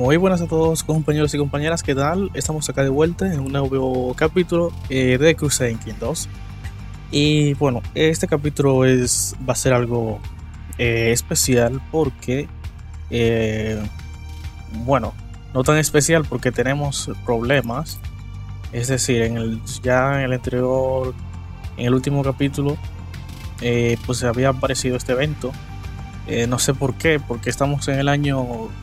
Muy buenas a todos compañeros y compañeras, ¿qué tal? Estamos acá de vuelta en un nuevo capítulo de Crusader Kings 2. Y bueno, este capítulo va a ser algo especial porque, eh, bueno, no tan especial porque tenemos problemas. Es decir, ya en el anterior, en el último capítulo, pues había aparecido este evento. No sé por qué, porque estamos en el año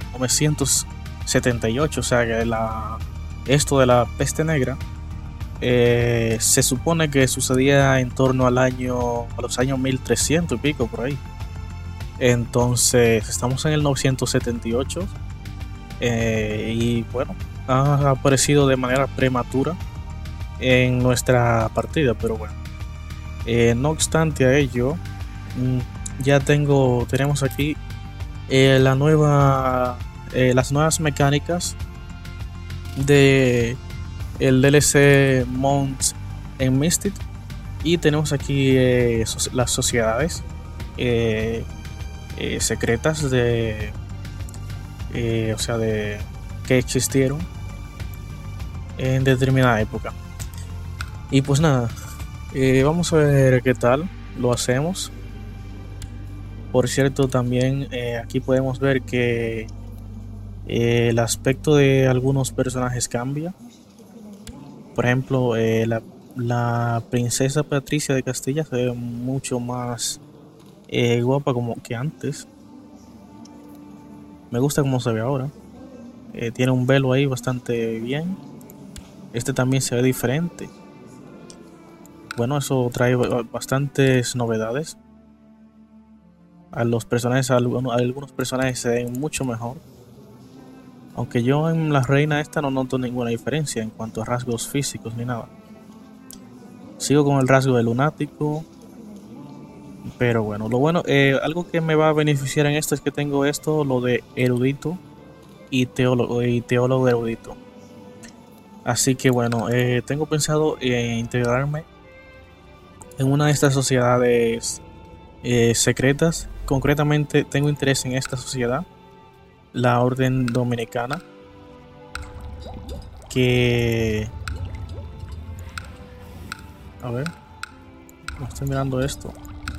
978, o sea que esto de la peste negra se supone que sucedía en torno a los años 1300 y pico por ahí. Entonces estamos en el 978 y bueno, ha aparecido de manera prematura en nuestra partida, pero bueno, no obstante a ello, ya tenemos aquí las nuevas mecánicas de el DLC Monks en Mystic, y tenemos aquí las sociedades secretas o sea, de que existieron en determinada época. Y pues nada, vamos a ver qué tal lo hacemos. Por cierto, también aquí podemos ver que el aspecto de algunos personajes cambia. Por ejemplo, la princesa Patricia de Castilla se ve mucho más guapa como que antes. Me gusta cómo se ve ahora. Tiene un velo ahí bastante bien. Este también se ve diferente. Bueno, eso trae bastantes novedades. Algunos personajes se ven mucho mejor. Aunque yo en la reina esta no noto ninguna diferencia en cuanto a rasgos físicos ni nada. Sigo con el rasgo de lunático. Pero bueno, algo que me va a beneficiar en esto es que tengo lo de erudito y teólogo erudito. Así que bueno, tengo pensado integrarme en una de estas sociedades secretas. Concretamente tengo interés en esta sociedad, la Orden Dominicana, que... A ver, no estoy mirando esto.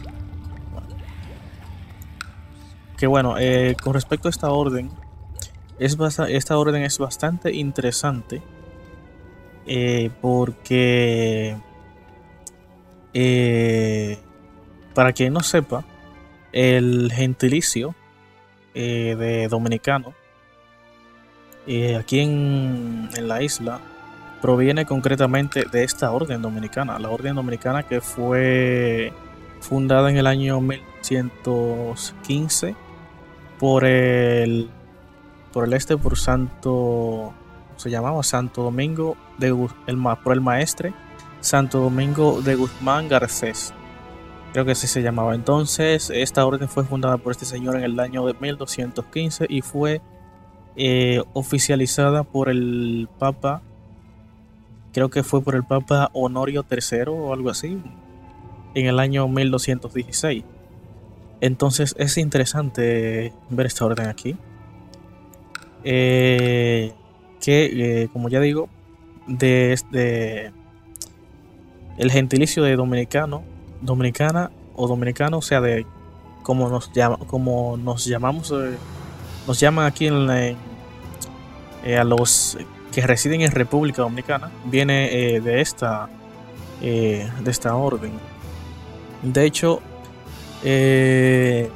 Que bueno, con respecto a esta orden, esta orden es bastante interesante porque para quien no sepa, el gentilicio de dominicano aquí en la isla proviene concretamente de esta orden dominicana, la orden dominicana que fue fundada en el año 1115 por se llamaba Santo Domingo por el maestre Santo Domingo de Guzmán Garcés. Creo que así se llamaba. Entonces, esta orden fue fundada por este señor en el año de 1215 y fue oficializada por el Papa. Creo que fue por el Papa Honorio III o algo así, en el año 1216. Entonces, es interesante ver esta orden aquí. Como ya digo, de el gentilicio de dominicana o dominicano, o sea, de como nos llamamos, nos llaman aquí a los que residen en República Dominicana, viene de esta orden. De hecho, el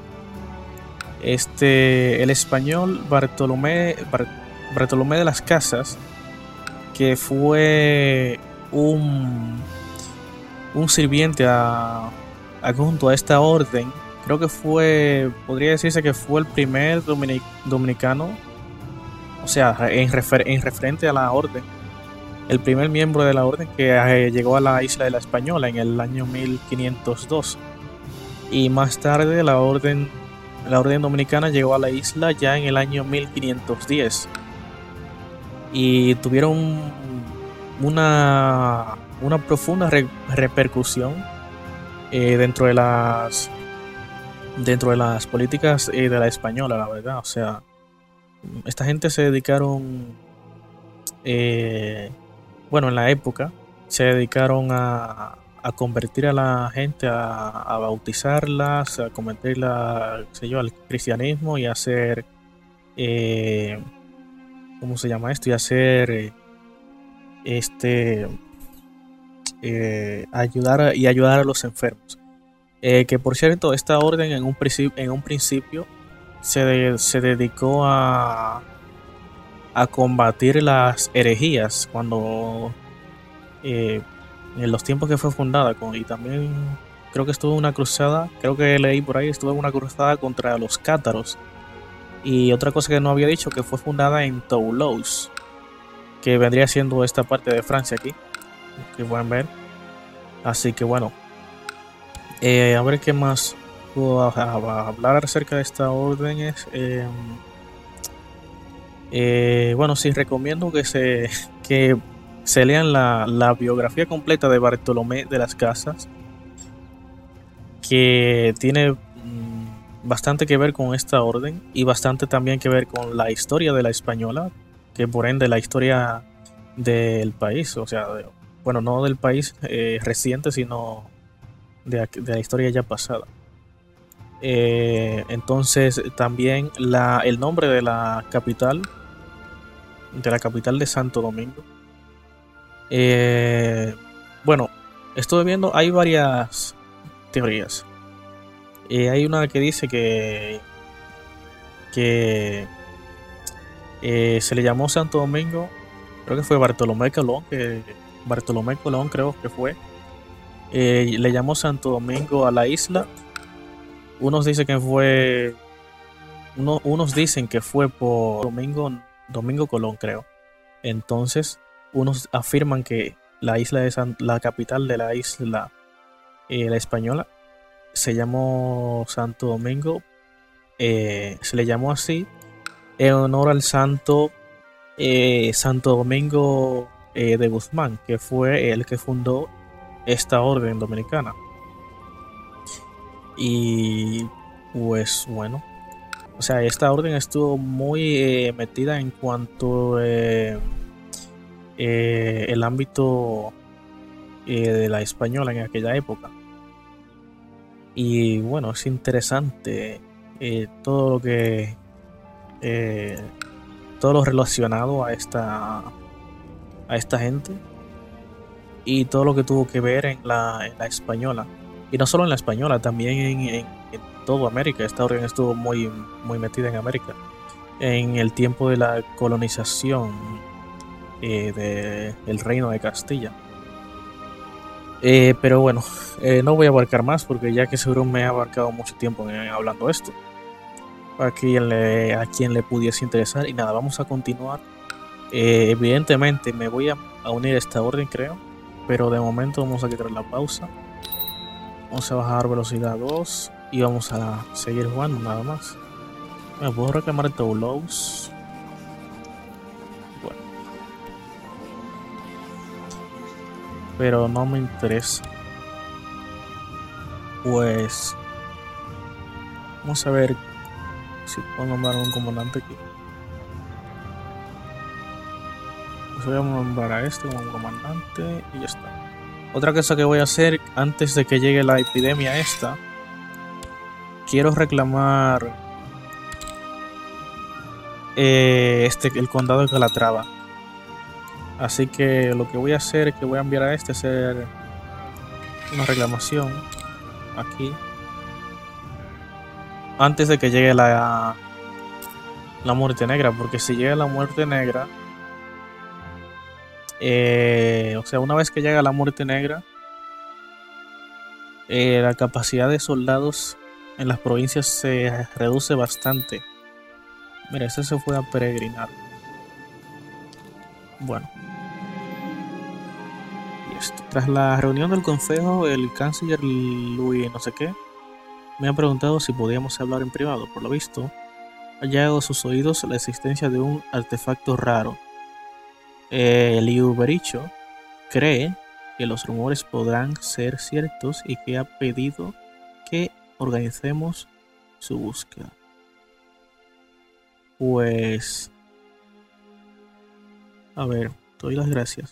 español Bartolomé de las Casas, que fue un sirviente adjunto a esta orden, creo que podría decirse que fue el primer dominicano, o sea, en referente a la orden, el primer miembro de la orden que llegó a la isla de la Española en el año 1502. Y más tarde la orden dominicana llegó a la isla ya en el año 1510 y tuvieron una profunda repercusión dentro de las políticas de la española, la verdad. O sea, esta gente se dedicaron, eh, bueno, en la época, se dedicaron a convertir a la gente, a bautizarlas, a convertirla, qué sé yo, al cristianismo y a hacer, eh, ¿cómo se llama esto? Y hacer, este, ayudar a los enfermos. Que por cierto, esta orden en un principio se dedicó a combatir las herejías cuando, eh, en los tiempos que fue fundada, y también creo que estuvo en una cruzada, creo que leí por ahí, estuvo en una cruzada contra los cátaros. Y otra cosa que no había dicho, que fue fundada en Toulouse, que vendría siendo esta parte de Francia aquí, que pueden ver. Así que bueno, a ver qué más puedo hablar acerca de esta orden. Bueno, sí, recomiendo que se lean la biografía completa de Bartolomé de las Casas, que tiene bastante que ver con esta orden y bastante también que ver con la historia de la española, que por ende la historia del país, o sea, bueno, no del país reciente, sino de la historia ya pasada. Entonces también el nombre de la capital de Santo Domingo. Bueno, estuve viendo, hay varias teorías. Hay una que dice que se le llamó Santo Domingo, creo que fue Bartolomé Colón creo que fue. Le llamó Santo Domingo a la isla. Unos dicen que fue, unos dicen que fue por Domingo Colón, creo. Entonces, unos afirman que la capital de la isla, la española, se llamó Santo Domingo. Se le llamó así en honor al santo Santo Domingo de Guzmán, que fue el que fundó esta orden dominicana. Y pues bueno, o sea, esta orden estuvo muy metida en cuanto el ámbito de la española en aquella época. Y bueno, es interesante todo lo que todo lo relacionado a esta gente y todo lo que tuvo que ver en la española. Y no solo en la española, también en toda América. Esta orden estuvo muy, muy metida en América. En el tiempo de la colonización del Reino de Castilla. Pero bueno, no voy a abarcar más porque ya que seguro me ha abarcado mucho tiempo hablando esto. A quien le pudiese interesar. Y nada, vamos a continuar. Evidentemente me voy a unir a esta orden, creo. Pero de momento vamos a quitar la pausa. Vamos a bajar velocidad 2 y vamos a seguir jugando nada más. Me puedo reclamar Toulouse. Bueno, pero no me interesa. Pues vamos a ver si puedo nombrar un comandante aquí. Pues voy a nombrar a este como comandante y ya está. Otra cosa que voy a hacer antes de que llegue la epidemia esta, quiero reclamar el condado de Calatrava. Así que lo que voy a hacer es que voy a enviar a este a hacer una reclamación aquí antes de que llegue la muerte negra, porque si llega la muerte negra, o sea, una vez que llega la muerte negra, la capacidad de soldados en las provincias se reduce bastante. Mira, ese se fue a peregrinar. Bueno, y esto. Tras la reunión del consejo, el canciller Louis no sé qué me ha preguntado si podíamos hablar en privado. Por lo visto, ha llegado a sus oídos la existencia de un artefacto raro. Liu Bericho cree que los rumores podrán ser ciertos y que ha pedido que organicemos su búsqueda. Pues, a ver, te doy las gracias.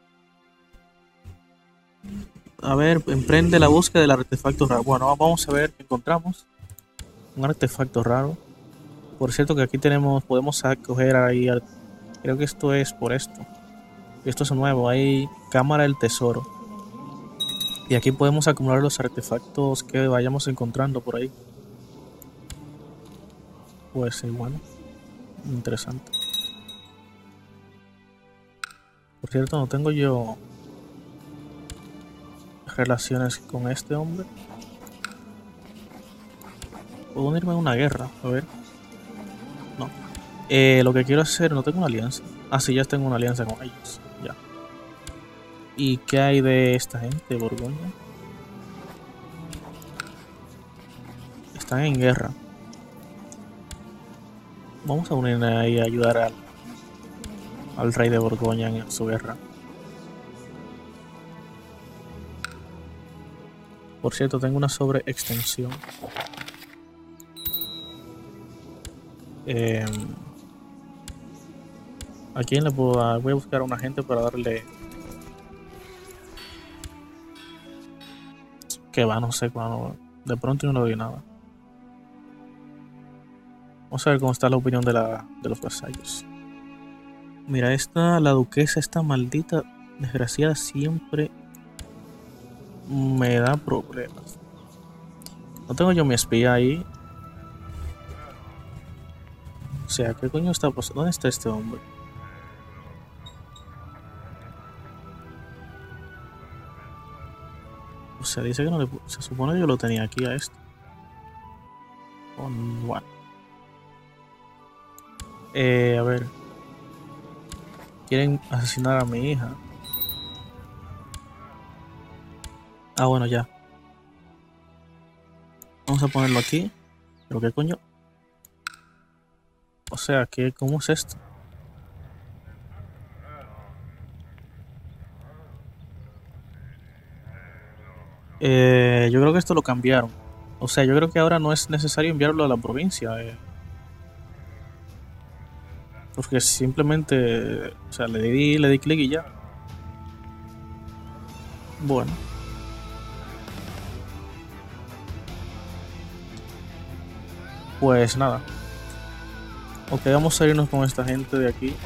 A ver, emprende la búsqueda del artefacto raro. Bueno, vamos a ver qué encontramos. Un artefacto raro. Por cierto que aquí podemos acoger ahí, creo que esto es por esto. Esto es nuevo, hay cámara del tesoro. Y aquí podemos acumular los artefactos que vayamos encontrando por ahí. Pues sí, bueno, interesante. Por cierto, no tengo yo relaciones con este hombre. Puedo unirme a una guerra, a ver. No. Lo que quiero hacer, no tengo una alianza. Ah, sí, ya tengo una alianza con ellos. Ya. ¿Y qué hay de esta gente de Borgoña? Están en guerra. Vamos a unirnos ahí a ayudar al rey de Borgoña en su guerra. Por cierto, tengo una sobreextensión. ¿A quién le puedo dar? Voy a buscar a una gente para darle... Que va, no sé cuándo. De pronto yo no le doy nada. Vamos a ver cómo está la opinión de los vasallos. Mira, la duquesa, esta maldita desgraciada siempre me da problemas. No tengo yo mi espía ahí. O sea, ¿qué coño está pasando? ¿Dónde está este hombre? O sea, dice que no le... Se supone que yo lo tenía aquí a esto. Bueno. A ver. Quieren asesinar a mi hija. Ah, bueno, ya. Vamos a ponerlo aquí. ¿Pero qué coño? O sea, ¿cómo es esto? Yo creo que esto lo cambiaron. O sea, yo creo que ahora no es necesario enviarlo a la provincia. Porque simplemente, o sea, le di clic y ya. Bueno. Pues nada. Ok, vamos a irnos con esta gente de aquí.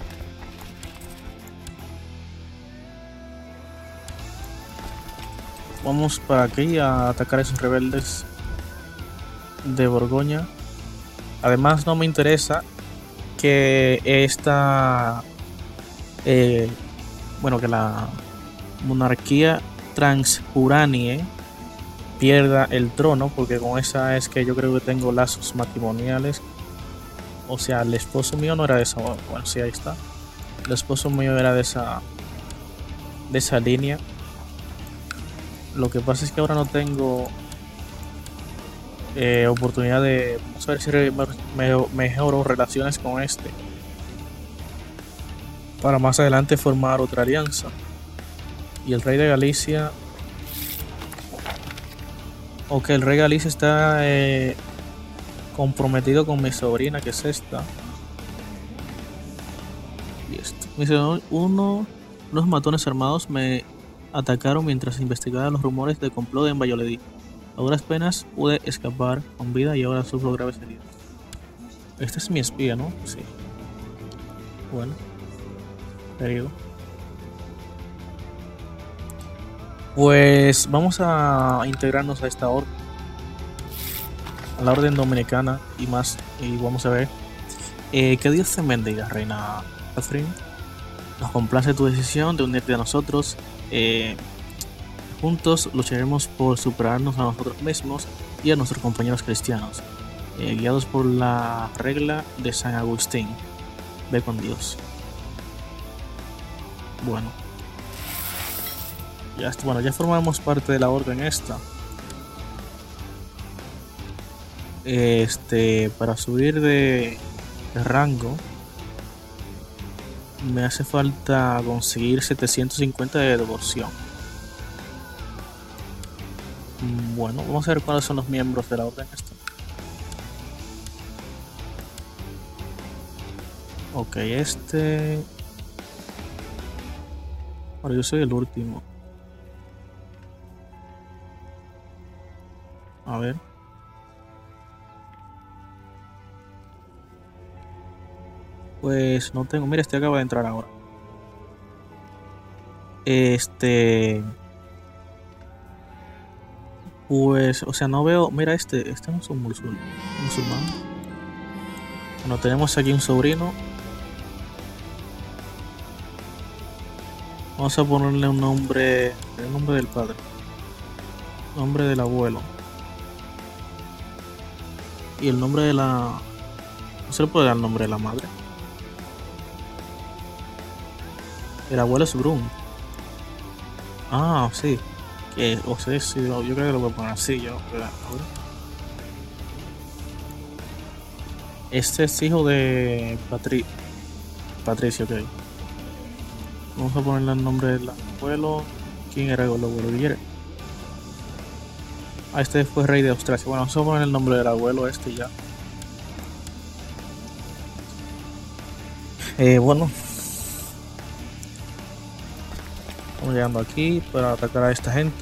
Vamos para aquí a atacar a esos rebeldes de Borgoña. Además no me interesa que bueno, que la monarquía transuranie pierda el trono, porque con esa es que yo creo que tengo lazos matrimoniales. O sea, el esposo mío no era de esa... Bueno, sí, ahí está. El esposo mío era de esa línea. Lo que pasa es que ahora no tengo oportunidad de... Vamos a ver si mejoro relaciones con este, para más adelante formar otra alianza. Y el rey de Galicia... Ok, el rey de Galicia está comprometido con mi sobrina, que es esta. Y esto. Me dice, unos matones armados me atacaron mientras investigaba los rumores de complot en Valladolid. A duras penas pude escapar con vida y ahora sufro graves heridas. Este es mi espía, ¿no? Sí. Bueno. Herido. Pues vamos a integrarnos a esta orden. A la orden dominicana y más. Y vamos a ver. Que Dios te bendiga, reina Catherine. Nos complace tu decisión de unirte a nosotros. Juntos lucharemos por superarnos a nosotros mismos y a nuestros compañeros cristianos, guiados por la regla de San Agustín. Ve con Dios. Bueno, ya formamos parte de la orden esta. Para subir de rango me hace falta conseguir 750 de devoción. Bueno, vamos a ver cuáles son los miembros de la orden esta. Ok, este... Ahora yo soy el último. A ver. Pues no tengo... Mira, este acaba de entrar ahora. Pues, o sea, no veo... Mira, este no es un musulmán. Bueno, tenemos aquí un sobrino. Vamos a ponerle un nombre... El nombre del padre. Nombre del abuelo. Y el nombre de la... No se le puede dar el nombre de la madre. El abuelo es Brun. Ah, sí. Que, o sea, sí, yo creo que lo voy a poner así. Este es hijo de Patricio, ok. Vamos a ponerle el nombre del abuelo. ¿Quién era el abuelo? ¿Quiere? Ah, este fue rey de Austrasia. Bueno, vamos a poner el nombre del abuelo este ya. Bueno. Estamos llegando aquí para atacar a esta gente.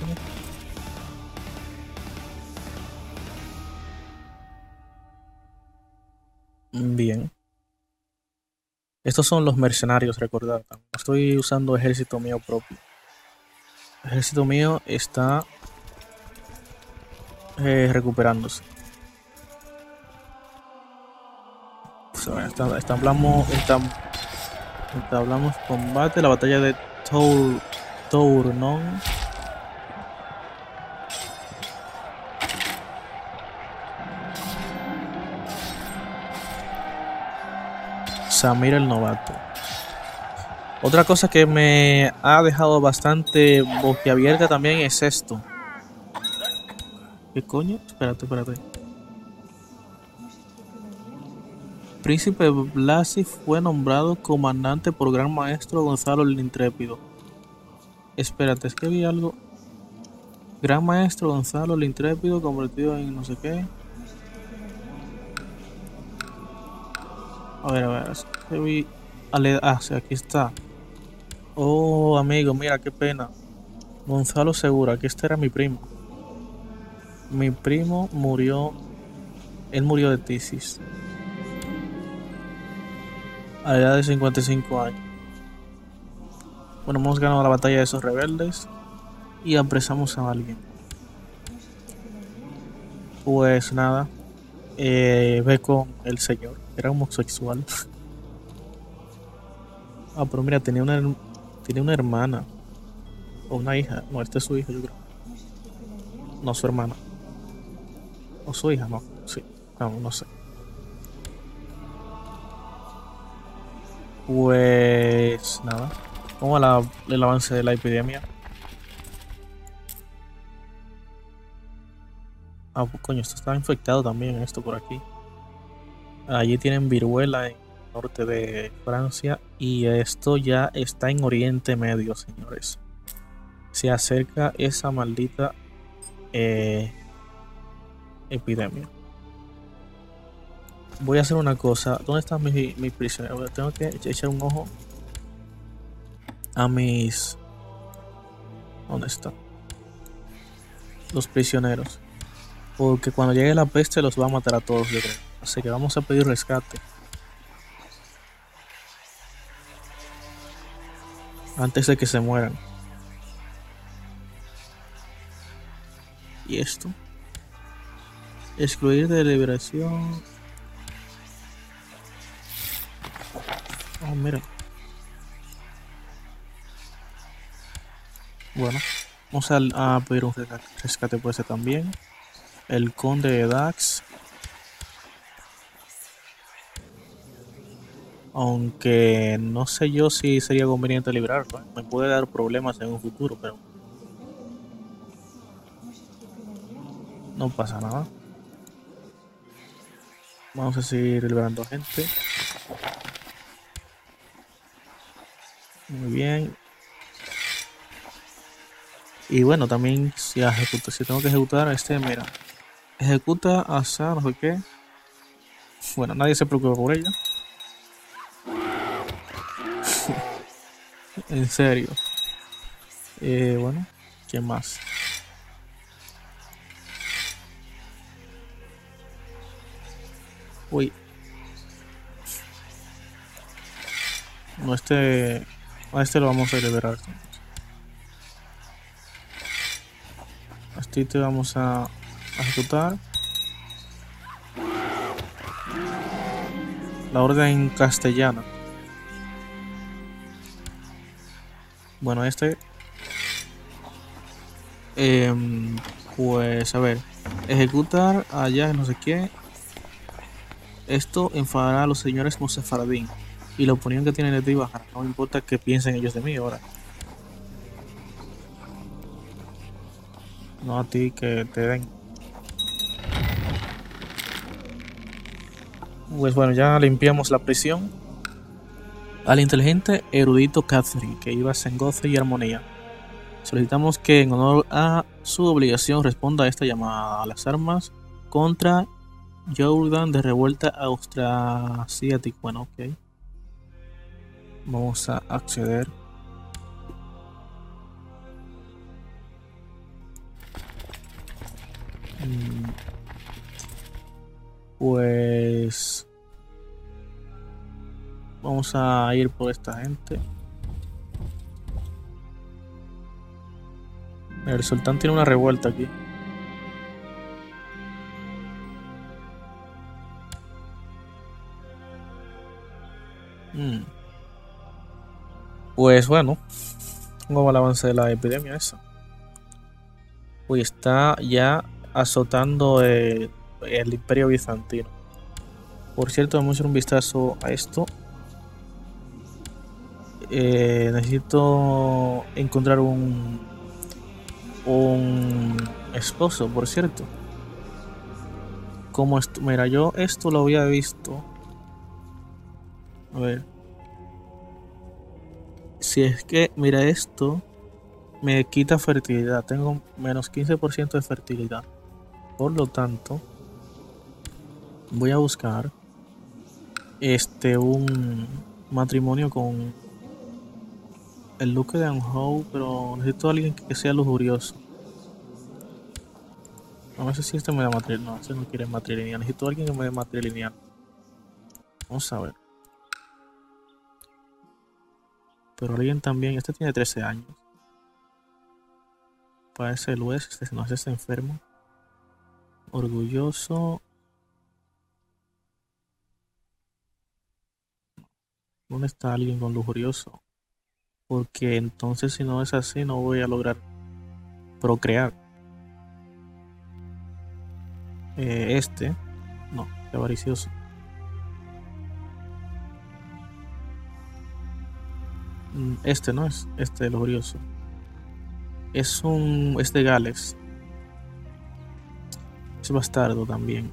Bien. Estos son los mercenarios, recordad. Estoy usando ejército mío propio. El ejército mío está recuperándose. Pues, entablamos combate, la batalla de Tournon. Samir el novato. Otra cosa que me ha dejado bastante boquiabierta también es esto. ¿Qué coño? Espérate. Príncipe Blasi fue nombrado comandante por Gran Maestro Gonzalo el Intrépido. Espérate, es que vi algo. Gran Maestro Gonzalo el Intrépido convertido en no sé qué. A ver, es que vi. Sí, aquí está. Oh, amigo, mira qué pena. Gonzalo Segura, que este era mi primo. Mi primo murió. Él murió de tisis. A la edad de 55 años. Bueno, hemos ganado la batalla de esos rebeldes. Y apresamos a alguien. Pues nada. Ve con el señor. Era homosexual. Ah, pero mira, tiene una hermana. O una hija. No, esta es su hija, yo creo. No, su hermana. O su hija, no. Sí. No sé. Pues nada. ¿Cómo va el avance de la epidemia? Ah, pues, coño, esto está infectado también, esto por aquí. Allí tienen viruela en el norte de Francia y esto ya está en Oriente Medio, señores. Se acerca esa maldita epidemia. Voy a hacer una cosa. ¿Dónde están mis prisioneros? Tengo que echar un ojo a mis... ¿Dónde están? Los prisioneros. Porque cuando llegue la peste los va a matar a todos, yo creo. Así que vamos a pedir rescate. Antes de que se mueran. ¿Y esto? Excluir de liberación. Oh, mira. Bueno, vamos a pedir un rescate por ese también. El conde de Dax. Aunque no sé yo si sería conveniente librarlo. Me puede dar problemas en un futuro, pero no pasa nada. Vamos a seguir liberando gente. Muy bien. Y bueno, también si tengo que ejecutar mira. Ejecuta a no sé qué. Bueno, nadie se preocupa por ella. En serio. Bueno, ¿quién más? Uy, no este. A este lo vamos a liberar. A este te vamos a ejecutar. La orden castellana. Bueno, este. Pues a ver. Ejecutar allá, no sé qué. Esto enfadará a los señores Mosefardín. Y la opinión que tienen de ti bajará. No importa que piensen ellos de mí ahora. No a ti que te den. Pues bueno, ya limpiamos la prisión. Al inteligente erudito Catherine, que iba en goce y armonía. Solicitamos que en honor a su obligación responda a esta llamada a las armas contra Jordan de revuelta austrasiática. Bueno, ok. Vamos a acceder. Pues vamos a ir por esta gente. El sultán tiene una revuelta aquí. Pues bueno, ¿cómo va el avance de la epidemia esa? Uy, está ya azotando el Imperio Bizantino. Por cierto, vamos a echar un vistazo a esto. Necesito encontrar un esposo, por cierto. Como esto, mira, yo esto lo había visto. A ver. Si es que, mira, esto me quita fertilidad. Tengo menos 15% de fertilidad. Por lo tanto, voy a buscar un matrimonio con el duque de Anjou, pero necesito a alguien que sea lujurioso. No sé si este me da matrilineal. No, este no quiere matrilineal. Necesito a alguien que me dé matrilineal. Vamos a ver. Pero alguien también. Este tiene 13 años. Parece el West. Este no está enfermo. Orgulloso. ¿Dónde está alguien con lujurioso? Porque entonces, si no es así, no voy a lograr procrear. No, qué avaricioso. Este no es, lujurioso. Es de Gales. Es bastardo también.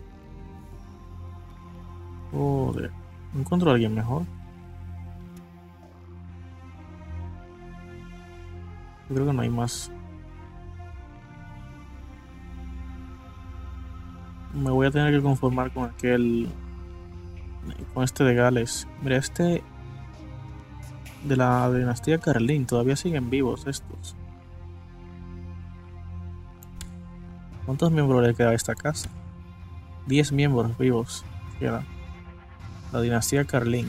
Joder, no encuentro a alguien mejor. Yo creo que no hay más. Me voy a tener que conformar con con este de Gales. Mira, este de la dinastía Carlín, todavía siguen vivos estos. ¿Cuántos miembros le queda a esta casa? 10 miembros vivos queda. La dinastía Carlín.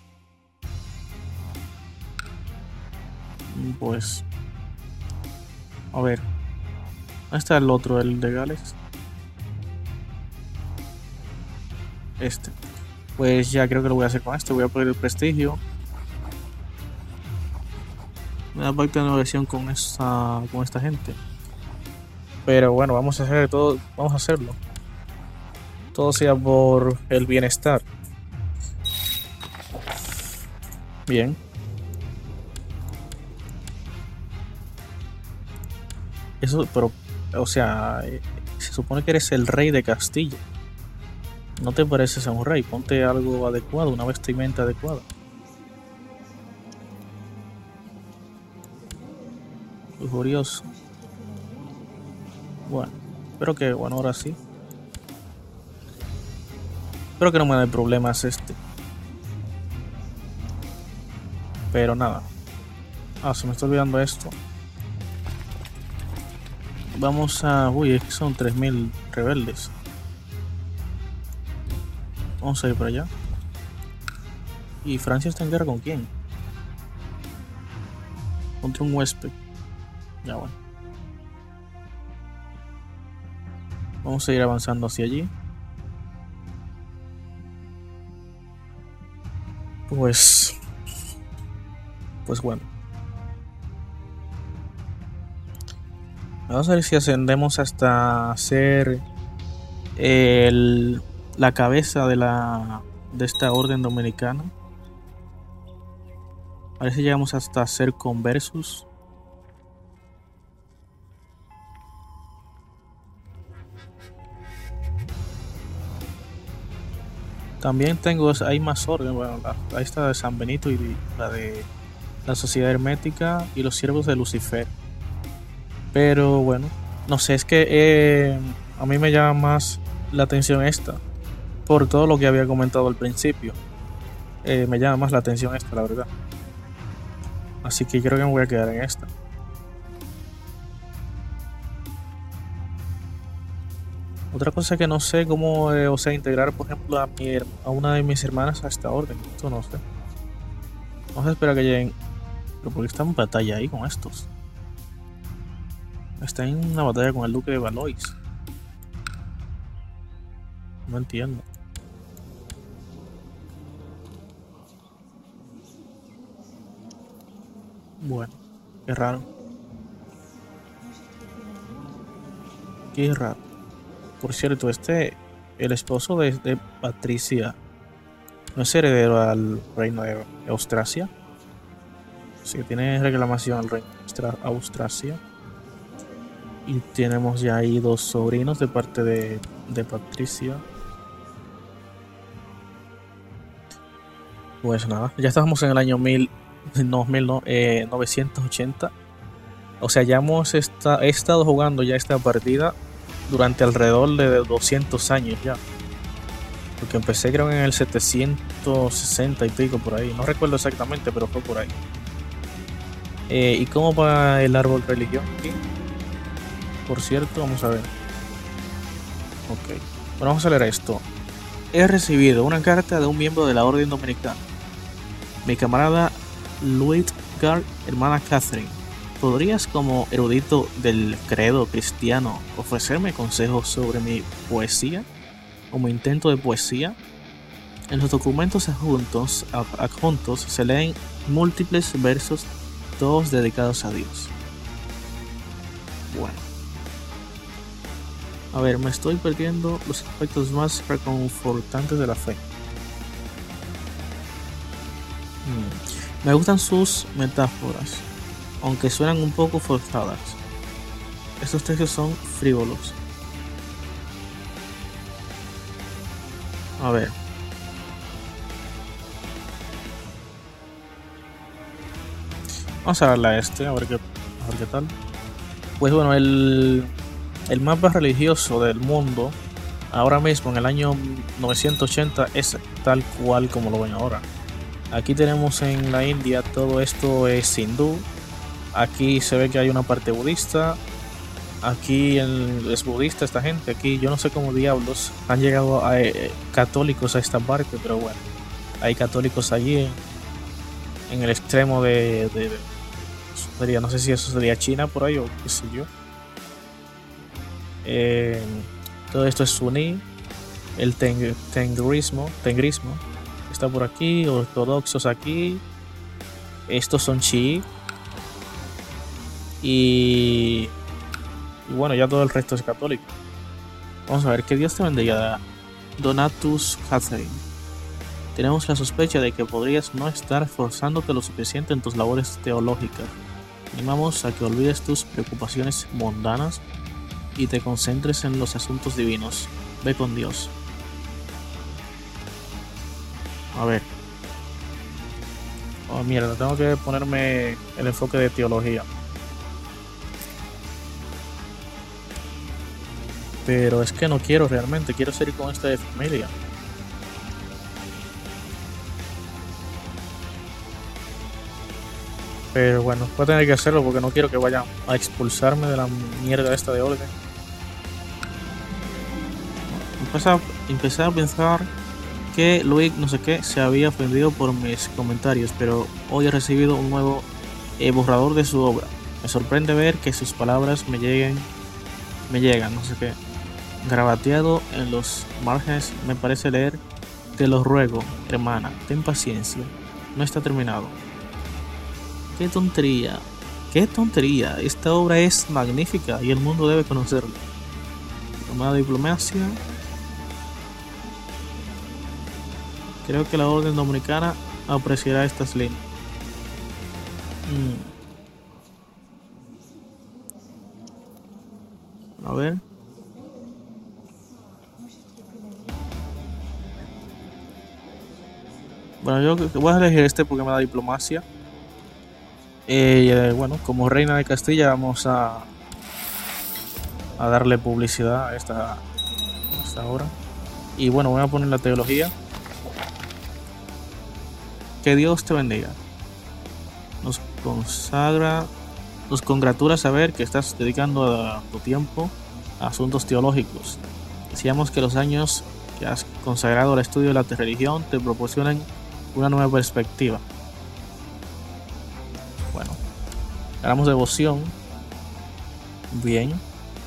Pues, a ver, ¿dónde está el otro, el de Gales? Pues ya creo que lo voy a hacer con este. Voy a poner el prestigio. Me da pacto de negociación con esta gente. Pero bueno, vamos a hacer todo. Vamos a hacerlo. Todo sea por el bienestar. Bien. Eso, pero, o sea, se supone que eres el rey de Castilla. No te pareces a un rey. Ponte algo adecuado, una vestimenta adecuada. Lujurioso. Bueno, espero que, bueno, ahora sí. Espero que no me dé problemas Pero nada. Se me está olvidando esto. Vamos a... Uy, es que son 3000 rebeldes. Vamos a ir para allá. ¿Y Francia está en guerra con quién? Contra un huésped. Ya bueno. Vamos a ir avanzando hacia allí. Pues bueno. Vamos a ver si ascendemos hasta ser la cabeza de esta orden dominicana. A ver si llegamos hasta ser conversus. También hay más orden. Bueno, ahí está de San Benito y la de la Sociedad Hermética y los Siervos de Lucifer. Pero bueno, no sé, es que a mí me llama más la atención esta, por todo lo que había comentado al principio. Me llama más la atención esta, la verdad. Así que creo que me voy a quedar en esta. Otra cosa que no sé cómo, integrar, por ejemplo, a una de mis hermanas a esta orden. Esto no sé. Vamos a esperar a que lleguen. Pero ¿por qué están en batalla ahí con estos? Está en una batalla con el duque de Valois. No entiendo. Bueno, qué raro. Qué raro. Por cierto, el esposo de Patricia, ¿no es heredero al reino de Austrasia? Sí, tiene reclamación al reino de Austrasia. Y tenemos ya ahí 2 sobrinos de parte de Patricia. Pues nada, ya estamos en el año 980. O sea, ya he estado jugando ya esta partida durante alrededor de 200 años ya. Porque empecé creo en el 760 y pico por ahí. No recuerdo exactamente, pero fue por ahí. ¿Y cómo va el árbol religión aquí? Por cierto, vamos a ver. Ok. Bueno, vamos a leer esto. He recibido una carta de un miembro de la Orden Dominicana. Mi camarada Luitgard, hermana Catherine. ¿Podrías, como erudito del credo cristiano, ofrecerme consejos sobre mi poesía o mi intento de poesía? En los documentos adjuntos se leen múltiples versos, todos dedicados a Dios. Bueno. A ver, me estoy perdiendo los aspectos más reconfortantes de la fe. Me gustan sus metáforas, aunque suenan un poco forzadas. Estos textos son frívolos. A ver. Vamos a darle a a ver qué tal. Pues bueno, el mapa religioso del mundo ahora mismo en el año 980 es tal cual como lo ven ahora. Aquí tenemos en la India todo esto es hindú. Aquí se ve que hay una parte budista. Aquí es budista esta gente. Aquí yo no sé cómo diablos han llegado a católicos a esta parte, pero bueno, hay católicos allí en el extremo no sé si eso sería China por ahí o qué sé yo. Todo esto es suní. El tengrismo está por aquí, ortodoxos aquí. Estos son chií. Y bueno, ya todo el resto es católico. Vamos a ver, que Dios te bendiga, Donatus Catherine. Tenemos la sospecha de que podrías no estar esforzándote lo suficiente en tus labores teológicas. Animamos a que olvides tus preocupaciones mundanas y te concentres en los asuntos divinos. Ve con Dios. A ver. Oh, mierda, tengo que ponerme el enfoque de teología. Pero es que no quiero realmente, quiero seguir con esta de familia. Pero bueno, voy a tener que hacerlo porque no quiero que vayan a expulsarme de la mierda esta de orden. Empecé a pensar que Luis no sé qué se había ofendido por mis comentarios, pero hoy he recibido un nuevo borrador de su obra. Me sorprende ver que sus palabras me llegan, no sé qué. Grabateado en los márgenes me parece leer: te lo ruego, hermana, ten paciencia, no está terminado. Qué tontería, qué tontería, esta obra es magnífica y el mundo debe conocerla. Llamada diplomacia. Creo que la orden dominicana apreciará estas líneas. A ver. Bueno, yo voy a elegir este porque me da diplomacia. Bueno, como reina de Castilla vamos a darle publicidad a esta obra. Y bueno, voy a poner la teología. Que Dios te bendiga. Nos congratula saber que estás dedicando tu tiempo a asuntos teológicos. Deseamos que los años que has consagrado al estudio de la religión te proporcionen una nueva perspectiva. Bueno, hagamos devoción. Bien.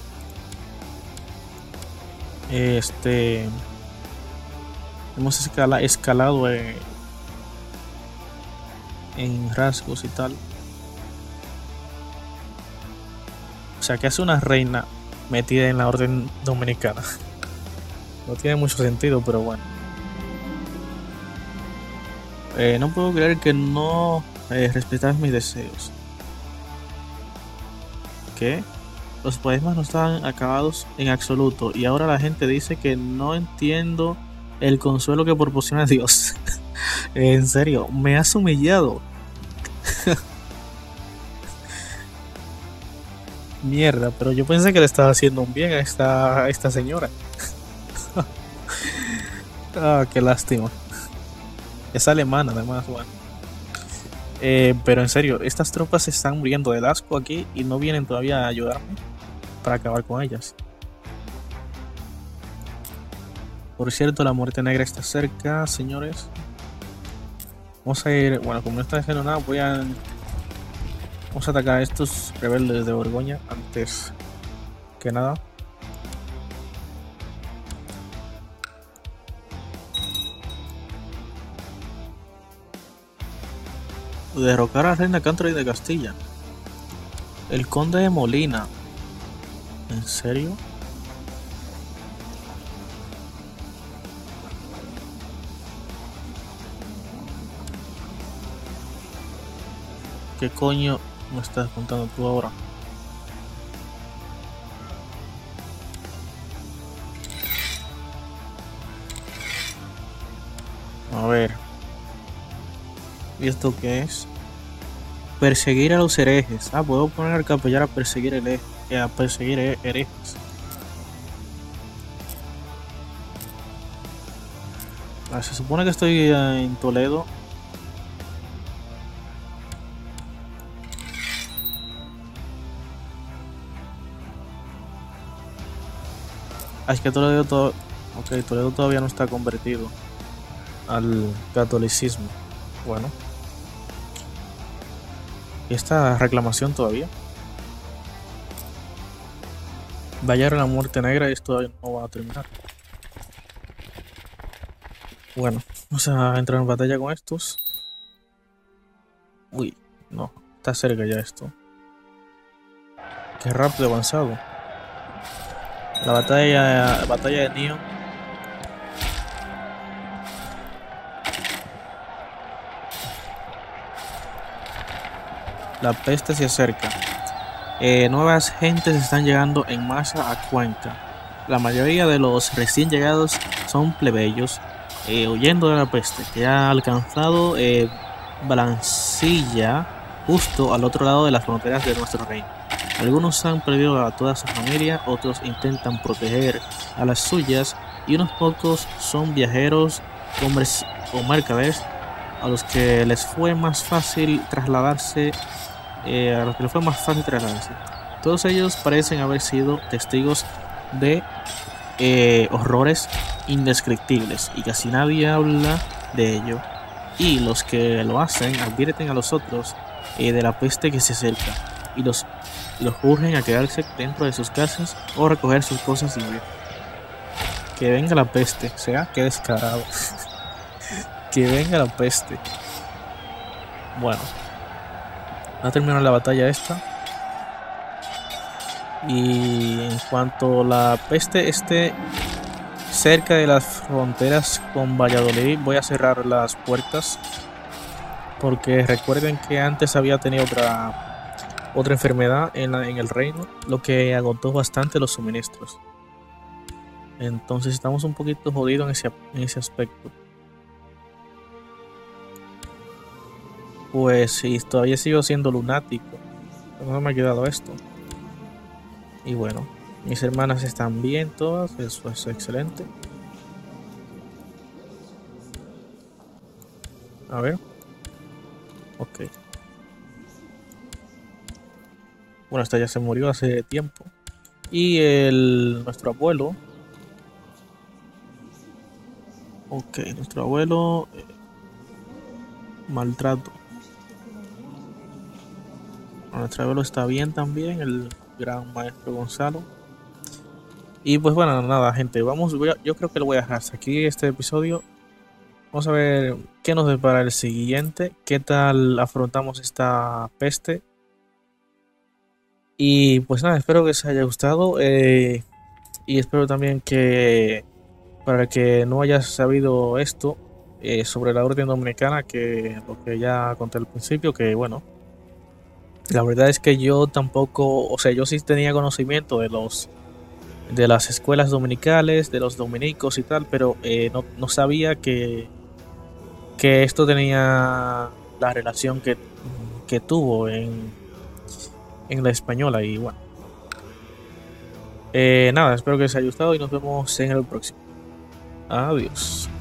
Hemos escalado en rasgos y tal. O sea, que hace una reina metida en la orden dominicana. No tiene mucho sentido, pero bueno. No puedo creer que no respetas mis deseos. ¿Qué? Los poemas no estaban acabados en absoluto y ahora la gente dice que no entiendo el consuelo que proporciona Dios. En serio, me has humillado. Mierda, pero yo pensé que le estaba haciendo un bien a esta señora. Qué lástima. Es alemana además, bueno. Pero en serio, estas tropas se están muriendo del asco aquí y no vienen todavía a ayudarme para acabar con ellas. Por cierto, la muerte negra está cerca, señores. Vamos a ir, bueno, como no está haciendo nada, vamos a atacar a estos rebeldes de Borgoña antes que nada. Derrocar a la reina Canterbury de Castilla. El conde de Molina. ¿En serio? ¿Qué coño me estás contando tú ahora? A ver. ¿Y esto qué es? Perseguir a los herejes. Puedo poner al capellán a perseguir herejes. Se supone que estoy en Toledo. Es que Toledo todavía no está convertido al catolicismo. Bueno. ¿Y esta reclamación todavía? Vaya a la muerte negra y esto todavía no va a terminar. Bueno, vamos a entrar en batalla con estos. Uy, no, está cerca ya esto. Qué rápido avanzado. La batalla de Nio. La peste se acerca. Nuevas gentes están llegando en masa a Cuenca. La mayoría de los recién llegados son plebeyos, huyendo de la peste, que ha alcanzado Blancilla, justo al otro lado de las fronteras de nuestro reino. Algunos han perdido a toda su familia, otros intentan proteger a las suyas y unos pocos son viajeros, hombres o mercaderes a los que les fue más fácil trasladarse, todos ellos parecen haber sido testigos de horrores indescriptibles y casi nadie habla de ello. Y los que lo hacen advierten a los otros de la peste que se acerca y los urgen a quedarse dentro de sus casas o recoger sus cosas y huir. Que venga la peste, o sea, qué descarado. Que venga la peste. Bueno, va a terminar la batalla esta. Y en cuanto la peste esté cerca de las fronteras con Valladolid, voy a cerrar las puertas, porque recuerden que antes había tenido otra enfermedad en el reino, lo que agotó bastante los suministros. Entonces estamos un poquito jodidos en ese aspecto. Pues sí, todavía sigo siendo lunático, no me ha quedado esto. Y bueno, mis hermanas están bien todas, eso es excelente. A ver. Ok. Bueno, esta ya se murió hace tiempo. Y nuestro abuelo. Ok, nuestro abuelo. Maltrato. Nuestro abuelo está bien también, el gran maestro Gonzalo. Y pues bueno, nada, gente, yo creo que lo voy a dejar hasta aquí este episodio. Vamos a ver qué nos depara el siguiente, qué tal afrontamos esta peste. Y pues nada, espero que os haya gustado. Y espero también que, para el que no haya sabido esto sobre la Orden Dominicana, que lo que ya conté al principio, que bueno, la verdad es que yo tampoco, o sea, yo sí tenía conocimiento de las escuelas dominicales, de los dominicos y tal, pero no sabía que esto tenía la relación que tuvo en la española. Y bueno, nada, espero que os haya gustado y nos vemos en el próximo. Adiós.